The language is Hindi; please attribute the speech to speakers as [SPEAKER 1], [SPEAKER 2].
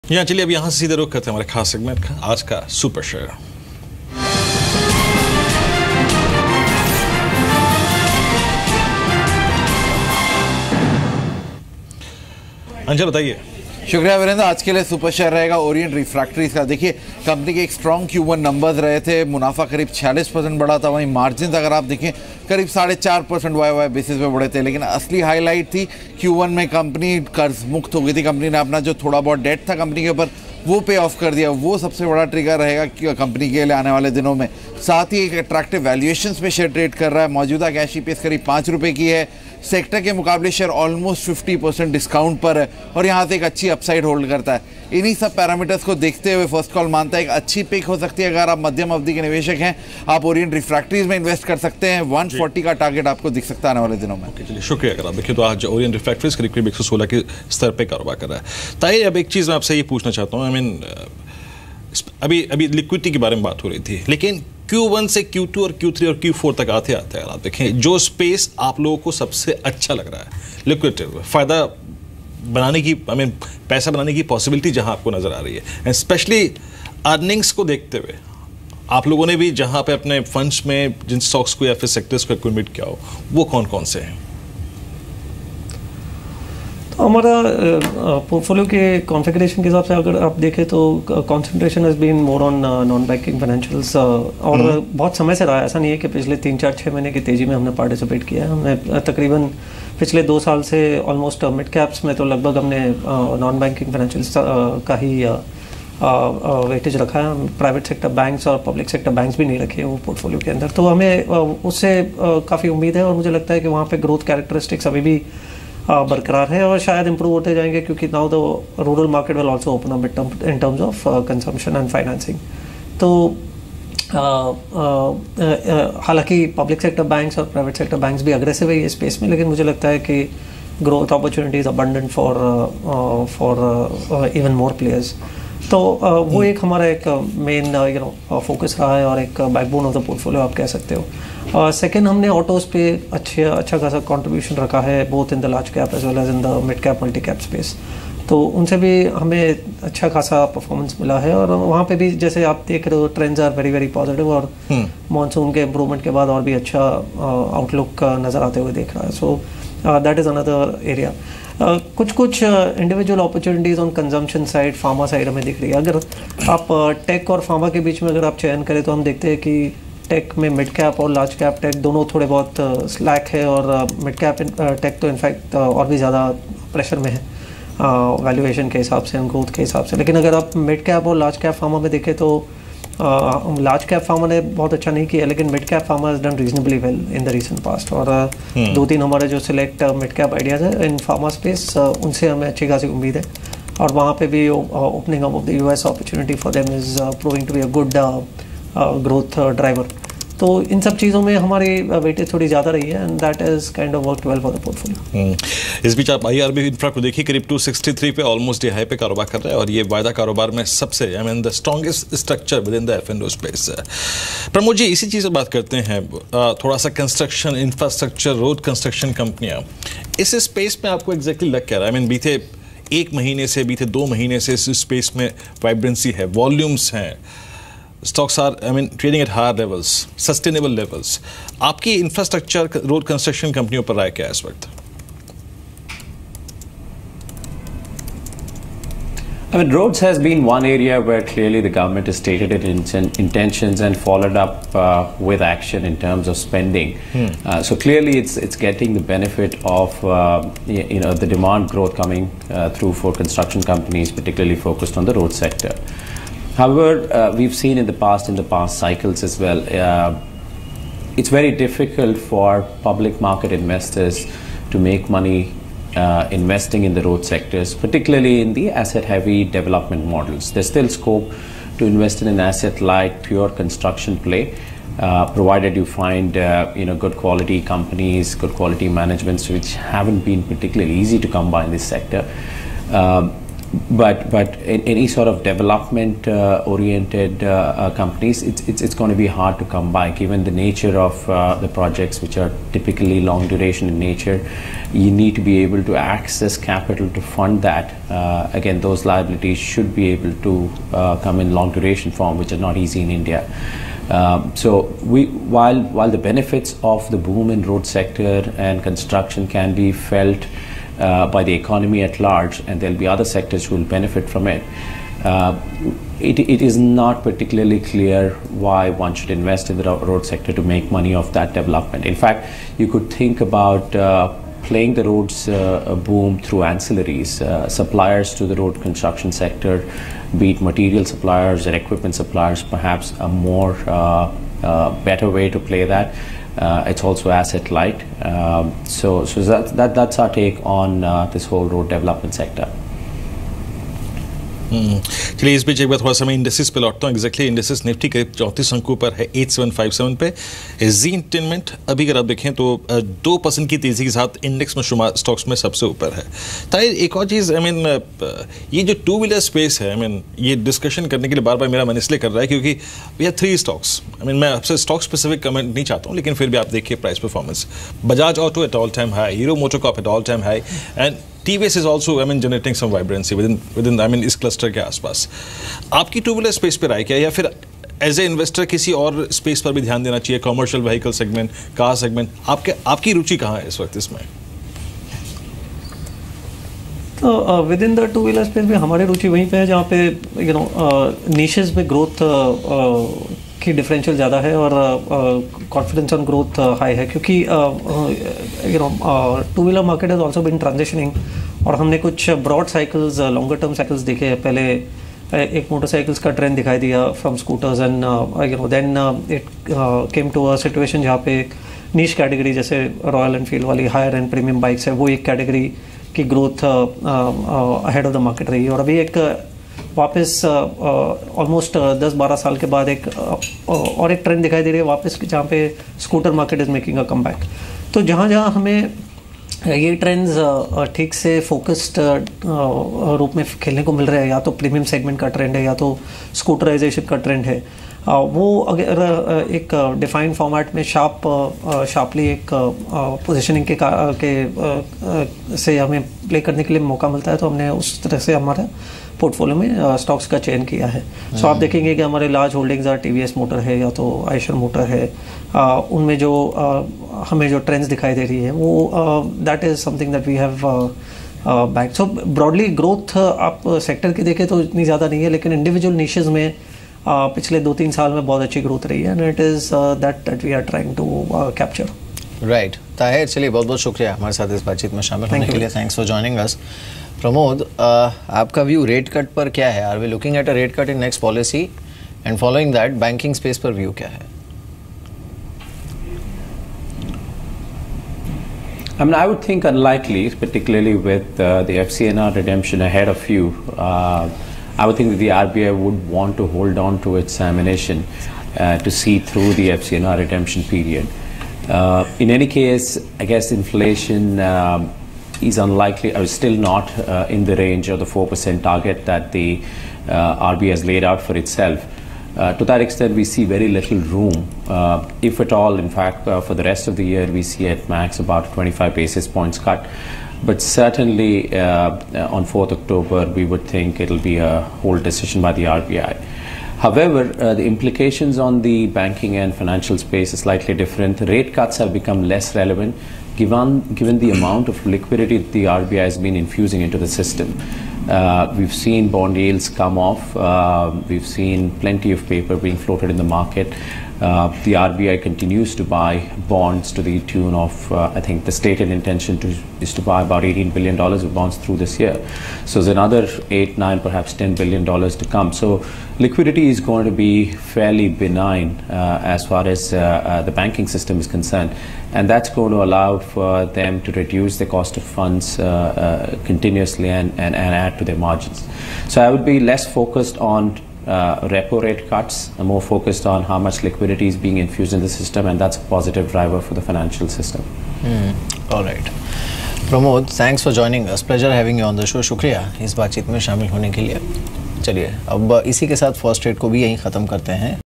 [SPEAKER 1] यहाँ चलिए अब यहाँ से सीधे रुख करते हैं हमारे खास सेगमेंट का, आज का सुपर शेयर। अंजल बताइए।
[SPEAKER 2] शुक्रिया वीरेंद्र। आज के लिए सुपर शेयर रहेगा ओरिएंट रिफ्रैक्टरीज का। देखिए, कंपनी के एक स्ट्रॉन्ग Q1 नंबर्स रहे थे, मुनाफा करीब 46% बढ़ा था, वहीं मार्जिन अगर आप देखें करीब 4.5% YoY बेसिस पे बढ़े थे। लेकिन असली हाईलाइट थी Q1 में कंपनी कर्ज मुक्त हो गई थी। कंपनी ने अपना जो थोड़ा बहुत डेट था कंपनी के ऊपर वो पे ऑफ कर दिया। वो सबसे बड़ा ट्रिगर रहेगा कंपनी के लिए आने वाले दिनों में। साथ ही एक अट्रैक्टिव वैल्यूएशंस पे शेयर ट्रेड कर रहा है। मौजूदा कैश ईपीएस करीब 5 रुपये की है। सेक्टर के मुकाबले शेयर ऑलमोस्ट 50% डिस्काउंट पर है और यहाँ से एक अच्छी अपसाइड होल्ड करता है। इन्हीं सब पैरामीटर्स को देखते हुए फर्स्ट कॉल मानता है एक अच्छी पिक हो सकती है। अगर आप मध्यम अवधि के निवेशक हैं, आप ओरिएंट रिफ्रैक्टरीज में इन्वेस्ट कर सकते हैं। 140 का टारगेट आपको दिख सकता है आने वाले दिनों में।
[SPEAKER 1] चलिए, शुक्रिया। अगर आप देखिए तो आज ओरिएंट रिफ्रैक्टरीज करीब 116 के स्तर पर कारोबार कर रहा है। ताई, अब एक चीज़ मैं आपसे ये पूछना चाहता हूँ, अभी लिक्विडिटी के बारे में बात हो रही थी, लेकिन Q1 से Q2 और Q3 और Q4 तक आते आते अगर आप देखें जो स्पेस आप लोगों को सबसे अच्छा लग रहा है लिक्विडिटी, फायदा बनाने की, पैसा बनाने की पॉसिबिलिटी जहां आपको नजर आ रही है, एंड स्पेशली अर्निंग्स को देखते हुए आप लोगों ने भी जहां पे अपने फंड्स में जिन स्टॉक्स को या फिर सेक्टर्स को एक्विट किया हो, वो कौन कौन से हैं?
[SPEAKER 3] तो हमारा पोर्टफोलियो के कॉन्फ़िगरेशन के हिसाब से अगर आप देखें तो concentration has been more on non banking financials, और बहुत समय से रहा है। ऐसा नहीं है कि पिछले 3-4-6 महीने की तेज़ी में हमने पार्टिसिपेट किया है। हमने तकरीबन पिछले 2 साल से ऑलमोस्ट मिड कैप्स में तो लगभग हमने नॉन बैंकिंग फाइनेंशियल्स का ही वेटेज रखा है। प्राइवेट सेक्टर बैंक्स और पब्लिक सेक्टर बैंक्स भी नहीं रखे वो पोर्टफोलियो के अंदर। तो हमें उससे काफ़ी उम्मीद है और मुझे लगता है कि वहाँ पर ग्रोथ कैरेक्टरिस्टिक्स अभी भी बरकरार है और शायद इंप्रूव होते जाएंगे, क्योंकि now the rural market will also open up in terms of consumption and financing. तो हालांकि पब्लिक सेक्टर बैंक्स और प्राइवेट सेक्टर बैंक्स भी अग्रेसिव है ये स्पेस में, लेकिन मुझे लगता है कि growth opportunities abundant for even more players. तो वो एक हमारा एक मेन फोकस रहा है और एक बैकबोन ऑफ द पोर्टफोलियो आप कह सकते हो। सेकेंड, हमने ऑटोज़ पे अच्छा खासा कंट्रीब्यूशन रखा है, both in the large cap as well as in the mid cap multi cap space. तो उनसे भी हमें अच्छा खासा परफॉर्मेंस मिला है और वहाँ पे भी जैसे आप देख रहे हो trends are very very positive और मानसून के इम्प्रूवमेंट के बाद और भी अच्छा आउटलुक नज़र आते हुए देख रहा है। So that is another area. कुछ individual opportunities on consumption side, pharma side हमें दिख रही है। अगर आप टेक और फार्मा के बीच में अगर आप चयन करें तो हम देखते हैं कि टेक में मिड कैप और लार्ज कैप टेक दोनों थोड़े बहुत स्लैक है और मिड कैप टेक तो इनफैक्ट और भी ज़्यादा प्रेशर में है वैल्यूएशन के हिसाब से, ग्रोथ के हिसाब से। लेकिन अगर आप मिड कैप और लार्ज कैप फार्मा में देखें तो लार्ज कैप फार्मा ने बहुत अच्छा नहीं किया, लेकिन mid cap pharma has done reasonably well in the recent past. और 2-3 हमारे जो सिलेक्ट मिड कैप आइडियाज़ है इन फार्मा स्पेस, उनसे हमें अच्छी खासी उम्मीद है और वहाँ पे भी opening up of the US opportunity for them is proving to be a good growth driver. तो इन सब चीज़ों में हमारी वेटेज थोड़ी ज़्यादा रही है and that is kind of worked well for the portfolio.
[SPEAKER 1] इस बीच आप IRB इंफ्रा को देखिए, करीब 263 पे ऑलमोस्ट हाई पे कारोबार कर रहा है और ये वायदा कारोबार में सबसे the strongest structure within the F&O space. Pramod ji, इसी चीज़ से बात करते हैं, थोड़ा सा कंस्ट्रक्शन, इंफ्रास्ट्रक्चर, रोड कंस्ट्रक्शन कंपनियाँ, इस स्पेस में आपको एग्जैक्टली लग क्या रहा है? बीते 1 महीने से, बीते 2 महीने से इस स्पेस में वाइब्रेंसी है, वॉल्यूम्स हैं, stocks are trading at higher levels, sustainable levels. आपकी इंफ्रास्ट्रक्चर, रोड कंस्ट्रक्शन कंपनियों पर राय क्या है इस वक्त?
[SPEAKER 4] Roads has been one area where clearly the government has stated its intentions and followed up with action in terms of spending. So clearly, it's getting the benefit of the demand growth coming through for construction companies, particularly focused on the road sector. However, we've seen in the past cycles as well, it's very difficult for public market investors to make money investing in the road sectors, particularly in the asset-heavy development models. There's still scope to invest in an asset-light, pure construction play, provided you find good quality companies, good quality managements, which haven't been particularly easy to come by in this sector. but in any sort of development oriented companies, it's going to be hard to come by given the nature of the projects, which are typically long duration in nature. You need to be able to access capital to fund that. Again, those liabilities should be able to come in long duration form, which is not easy in India. So while the benefits of the boom in road sector and construction can be felt by the economy at large, and there'll be other sectors who will benefit from it, it is not particularly clear why one should invest in the road sector to make money off that development. In fact, you could think about playing the roads boom through ancillaries. Suppliers to the road construction sector, be it material suppliers or equipment suppliers, perhaps a more better way to play that. It's also asset light. So that's our take on this whole road development sector.
[SPEAKER 1] चलिए इस बीच एक बार थोड़ा सा मैं इंडेसिस पे लौटता हूँ. एग्जैक्टली इंडेसिस निफ्टी करीब 34 अंकों पर है, 8757 पे. जी एंटरटेनमेंट अभी अगर आप देखें तो 2% की तेज़ी के साथ इंडेक्स में शुमार स्टॉक्स में सबसे ऊपर है. ताहिर, एक और चीज़, आई मीन ये जो टू व्हीलर स्पेस है, आई मीन ये डिस्कशन करने के लिए बार बार मेरा मन इसलिए कर रहा है क्योंकि we have 3 stocks. I mean मैं आपसे स्टॉक स्पेसिफिक कमेंट नहीं चाहता हूँ, लेकिन फिर भी आप देखिए price performance. Bajaj Auto at all time high, Hero MotoCorp at all time high, and TVS is also, I mean, generating some vibrancy within I mean, इस क्लस्टर के आसपास. आपकी टू व्हीलर स्पेस पे राय क्या है, या फिर एज ए इन्वेस्टर किसी और स्पेस पर भी ध्यान देना चाहिए, commercial vehicle segment, car segment? आपकी रुचि कहाँ है इस वक्त इसमें?
[SPEAKER 3] तो within the two wheeler space में हमारी रुचि वहीं पे है जहाँ पे नीशेस में ग्रोथ की डिफरेंशियल ज़्यादा है और कॉन्फिडेंस ऑन ग्रोथ हाई है, क्योंकि two wheeler market has also been transitioning. और हमने कुछ broad cycles, longer term cycles देखे हैं. पहले एक मोटरसाइकिल्स का ट्रेंड दिखाई दिया from scooters, and then it came to a situation जहाँ पे एक नीश कैटेगरी जैसे रॉयल एनफील्ड वाली हायर एंड प्रीमियम बाइक्स है, वो एक कैटेगरी की growth ahead of the market रही है. और अभी एक वापस ऑलमोस्ट 10-12 साल के बाद एक और एक ट्रेंड दिखाई दे रही है वापस, जहाँ पे scooter market is making a comeback. तो जहाँ हमें ये ट्रेंड्स ठीक से फोकस्ड रूप में खेलने को मिल रहे हैं, या तो प्रीमियम सेगमेंट का ट्रेंड है या तो स्कूटराइजेशन का ट्रेंड है, वो अगर एक डिफाइंड फॉर्मेट में शार्पली एक पोजीशनिंग के से हमें प्ले करने के लिए मौका मिलता है, तो हमने उस तरह से हमारे पोर्टफोलियो में स्टॉक्स का चयन किया है. सो आप देखेंगे कि हमारे large holdings are TVS motor है या तो आयशर मोटर है. उनमें जो हमें जो ट्रेंड्स दिखाई दे रही है वो that is something that we have back. So broadly growth आप सेक्टर की देखें तो इतनी ज़्यादा नहीं है, लेकिन इंडिविजुअल निशेज में पिछले 2-3 साल में बहुत अच्छी ग्रोथ रही है, and it is that we are trying to capture.
[SPEAKER 5] Right. Tahir, चलिए बहुत बहुत शुक्रिया हमारे साथ इस बातचीत में शामिल होने के लिए. Thanks for joining us. Pramod, आपका व्यू रेट कट पर क्या है? Are we looking at a rate cut in next policy, and following that banking space पर व्यू क्या है?
[SPEAKER 4] I mean, I would think unlikely, particularly with the FCNR redemption ahead of you. I would think that the RBI would want to hold on to its ammunition to see through the FCNR redemption period. In any case, I guess inflation is unlikely, or still not in the range of the 4% target that the RBI has laid out for itself. To that extent, we see very little room, if at all. In fact, for the rest of the year, we see at max about 25 basis points cut. But certainly on 4th October, we would think it'll be a hold decision by the RBI. However, the implications on the banking and financial space is slightly different. Rate cuts have become less relevant given the amount of liquidity the RBI has been infusing into the system. We've seen bond yields come off. We've seen plenty of paper being floated in the market. The RBI continues to buy bonds to the tune of, I think the stated intention is to buy about $18 billion of bonds through this year. So there's another 8, 9, perhaps $10 billion to come. So liquidity is going to be fairly benign as far as the banking system is concerned. And that's going to allow for them to reduce the cost of funds continuously and add to their margins. So I would be less focused on repo rate cuts, more focused on how much liquidity is being infused in the system, and that's a positive driver for the financial system.
[SPEAKER 5] All right. Pramod, thanks for joining us, pleasure having you on the show. शुक्रिया इस बातचीत में शामिल होने के लिए। चलिए अब इसी के साथ फर्स्ट ट्रेड को भी यहीं ख़त्म करते हैं।